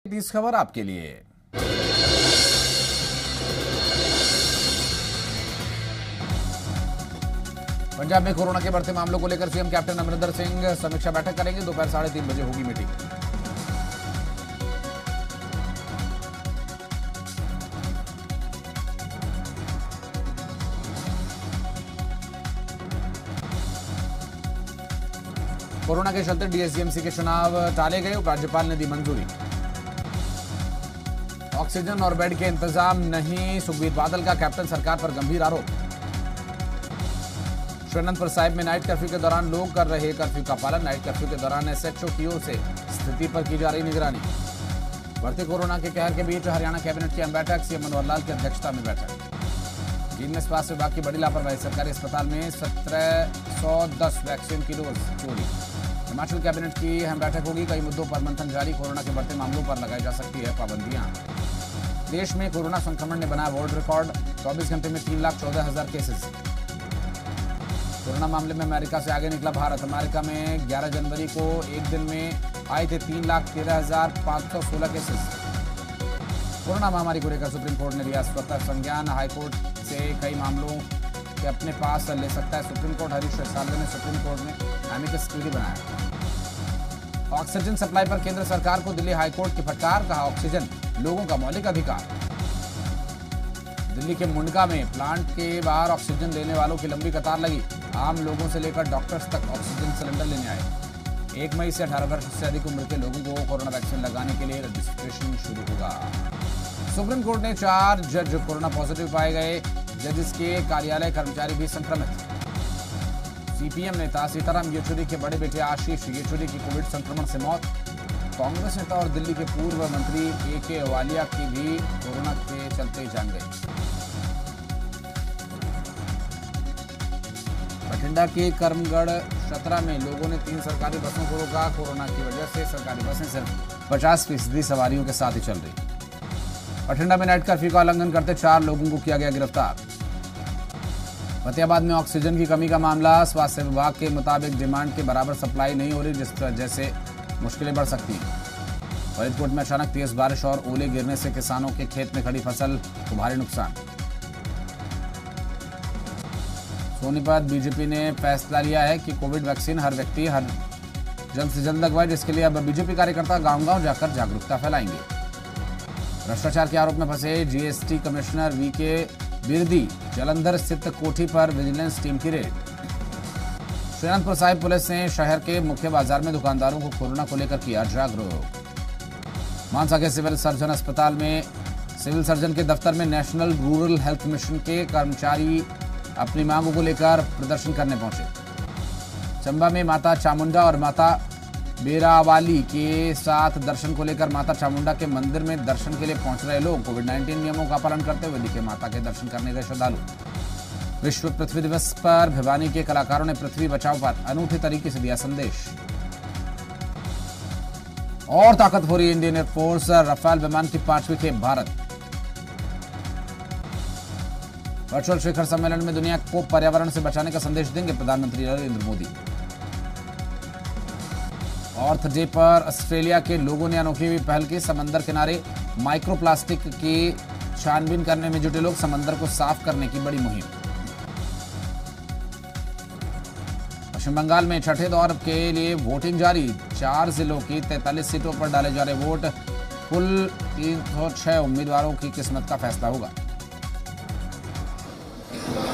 तीस खबर आपके लिए। पंजाब में कोरोना के बढ़ते मामलों को लेकर सीएम कैप्टन अमरिंदर सिंह समीक्षा बैठक करेंगे। दोपहर 3:30 बजे होगी मीटिंग। कोरोना के चलते डीएससीएमसी के चुनाव टाले गए, उपराज्यपाल ने दी मंजूरी। ऑक्सीजन और बेड के इंतजाम नहीं, सुखबीर बादल का कैप्टन सरकार पर गंभीर आरोप। श्रीअनंतपुर साहिब में नाइट कर्फ्यू के दौरान लोग कर रहे कर्फ्यू का पालन। नाइट कर्फ्यू के दौरान एसएचओ की ओर से स्थिति पर की जा रही निगरानी। बढ़ते कोरोना के कहर के बीच हरियाणा कैबिनेट की अहम बैठक, सीएम मनोहर लाल की अध्यक्षता में बैठक। जींद में स्वास्थ्य विभाग की बड़ी लापरवाही, सरकारी अस्पताल में 1710 वैक्सीन की डोज चोरी। हिमाचल कैबिनेट की अहम बैठक होगी, कई मुद्दों पर मंथन जारी। कोरोना के बढ़ते मामलों पर लगाई जा सकती है पाबंदियां। देश में कोरोना संक्रमण ने बनाया वर्ल्ड रिकॉर्ड, 24 घंटे में 3,14,000 केसेस। कोरोना मामले में अमेरिका से आगे निकला भारत। अमेरिका में 11 जनवरी को एक दिन में आए थे 3,13,516 केसेस। कोरोना महामारी को लेकर सुप्रीम कोर्ट ने लिया स्वतः संज्ञान। हाईकोर्ट से कई मामलों के अपने पास ले सकता है सुप्रीम कोर्ट। हरीश साल्वे ने सुप्रीम कोर्ट में एमिकस क्यूरी बनाया। ऑक्सीजन सप्लाई पर केंद्र सरकार को दिल्ली हाईकोर्ट की फटकार, कहा ऑक्सीजन लोगों का मौलिक अधिकार। दिल्ली के मुंडका में प्लांट के बाहर ऑक्सीजन लेने वालों की लंबी कतार लगी। आम लोगों से लेकर डॉक्टर्स तक ऑक्सीजन सिलेंडर लेने आए। 1 मई से 18 वर्ष से अधिक उम्र के लोगों को कोरोना वैक्सीन लगाने के लिए रजिस्ट्रेशन शुरू होगा। सुप्रीम कोर्ट ने 4 जज कोरोना पॉजिटिव पाए गए। जजेस के कार्यालय कर्मचारी भी संक्रमित। सीपीएम नेता सीताराम येचुरी के बड़े बेटे आशीष येचुरी की कोविड संक्रमण से मौत। कांग्रेस नेता और दिल्ली के पूर्व मंत्री AK वालिया की भी कोरोना के चलते जान गई। बठिंडा के करमगढ़ शतरा में लोगों ने 3 सरकारी बसों को रोका। कोरोना की वजह से सरकारी बसें सिर्फ 50% सवारियों के साथ ही चल रही। बठिंडा में नाइट कर्फ्यू का उल्लंघन करते 4 लोगों को किया गया गिरफ्तार। फतेहाबाद में ऑक्सीजन की कमी का मामला, स्वास्थ्य विभाग के मुताबिक डिमांड के बराबर सप्लाई नहीं हो रही, जिस वजह से मुश्किलें बढ़ सकती हैं। फरीदकोट में अचानक तेज बारिश और ओले गिरने से किसानों के खेत में खड़ी फसल को भारी नुकसान। सोनीपत बीजेपी ने फैसला लिया है कि कोविड वैक्सीन हर व्यक्ति जल्द से जल्द लगवाए, जिसके लिए अब बीजेपी कार्यकर्ता गांव-गांव जाकर जागरूकता फैलाएंगे। भ्रष्टाचार के आरोप में फंसे GST commissioner VK Birdi, Jalandhar स्थित कोठी पर विजिलेंस टीम की रेड। श्रीअनंतपुर साहिब पुलिस ने शहर के मुख्य बाजार में दुकानदारों को कोरोना को लेकर किया जागरूक। मानसा के सिविल सर्जन अस्पताल में सिविल सर्जन के दफ्तर में नेशनल रूरल हेल्थ मिशन के कर्मचारी अपनी मांगों को लेकर प्रदर्शन करने पहुंचे। चंबा में माता चामुंडा और माता बेरावाली के साथ दर्शन को लेकर माता चामुंडा के मंदिर में दर्शन के लिए पहुंच रहे लोग कोविड-19 नियमों का पालन करते हुए दिखे। माता के दर्शन करने गए श्रद्धालु। विश्व पृथ्वी दिवस पर भिवानी के कलाकारों ने पृथ्वी बचाओ पर अनूठे तरीके से दिया संदेश। और ताकत हो रही इंडियन एयरफोर्स, राफेल विमान की 5वीं खेप भारत। वर्चुअल शिखर सम्मेलन में दुनिया को पर्यावरण से बचाने का संदेश देंगे प्रधानमंत्री नरेंद्र मोदी। अर्थ डे पर ऑस्ट्रेलिया के लोगों ने अनोखी हुई पहल की। समंदर किनारे माइक्रोप्लास्टिक की छानबीन करने में जुटे लोग, समंदर को साफ करने की बड़ी मुहिम। पश्चिम बंगाल में छठे दौर के लिए वोटिंग जारी। 4 जिलों की 43 सीटों पर डाले जा रहे वोट। कुल 306 उम्मीदवारों की किस्मत का फैसला होगा।